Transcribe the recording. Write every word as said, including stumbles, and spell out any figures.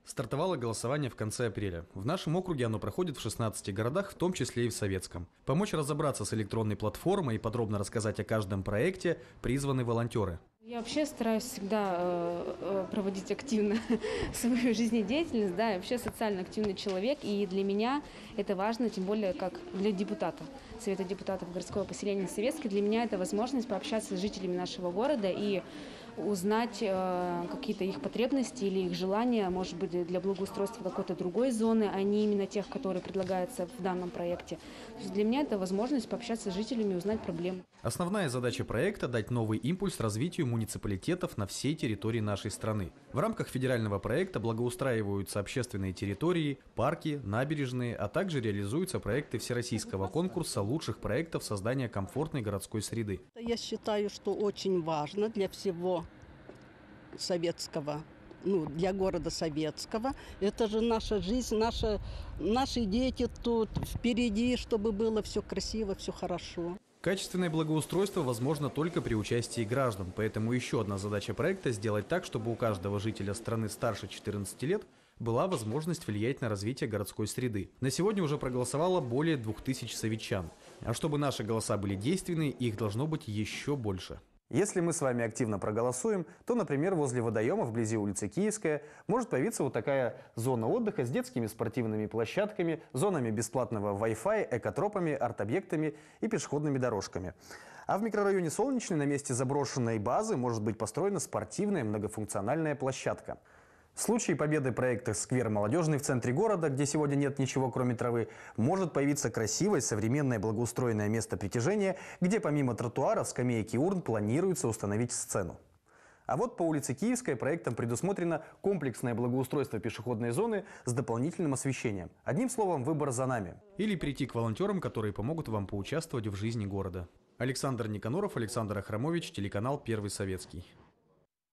Стартовало голосование в конце апреля. В нашем округе оно проходит в шестнадцати городах, в том числе и в Советском. Помочь разобраться с электронной платформой и подробно рассказать о каждом проекте призваны волонтеры. Я вообще стараюсь всегда э, проводить активно свою жизнедеятельность, да, я вообще социально активный человек, и для меня это важно, тем более как для депутата, Совета депутатов городского поселения Советский. Для меня это возможность пообщаться с жителями нашего города и узнать э, какие-то их потребности или их желания, может быть, для благоустройства какой-то другой зоны, а не именно тех, которые предлагаются в данном проекте. То есть для меня это возможность пообщаться с жителями и узнать проблемы. Основная задача проекта – дать новый импульс развитию муниципалитетов на всей территории нашей страны. В рамках федерального проекта благоустраиваются общественные территории, парки, набережные, а также реализуются проекты всероссийского конкурса лучших проектов создания комфортной городской среды. Я считаю, что очень важно для всего Советского, ну, для города Советского. Это же наша жизнь, наша, наши дети тут впереди, чтобы было все красиво, все хорошо. Качественное благоустройство возможно только при участии граждан, поэтому еще одна задача проекта – сделать так, чтобы у каждого жителя страны старше четырнадцати лет была возможность влиять на развитие городской среды. На сегодня уже проголосовало более двух тысяч советчан. А чтобы наши голоса были действенны, их должно быть еще больше. Если мы с вами активно проголосуем, то, например, возле водоема вблизи улицы Киевская может появиться вот такая зона отдыха с детскими спортивными площадками, зонами бесплатного Wi-Fi, экотропами, арт-объектами и пешеходными дорожками. А в микрорайоне Солнечный на месте заброшенной базы может быть построена спортивная многофункциональная площадка. В случае победы проекта «Сквер молодежный» в центре города, где сегодня нет ничего кроме травы, может появиться красивое, современное, благоустроенное место притяжения, где помимо тротуаров, скамеек и урн планируется установить сцену. А вот по улице Киевская проектом предусмотрено комплексное благоустройство пешеходной зоны с дополнительным освещением. Одним словом, выбор за нами. Или прийти к волонтерам, которые помогут вам поучаствовать в жизни города. Александр Никоноров, Александр Ахрамович, телеканал «Первый Советский».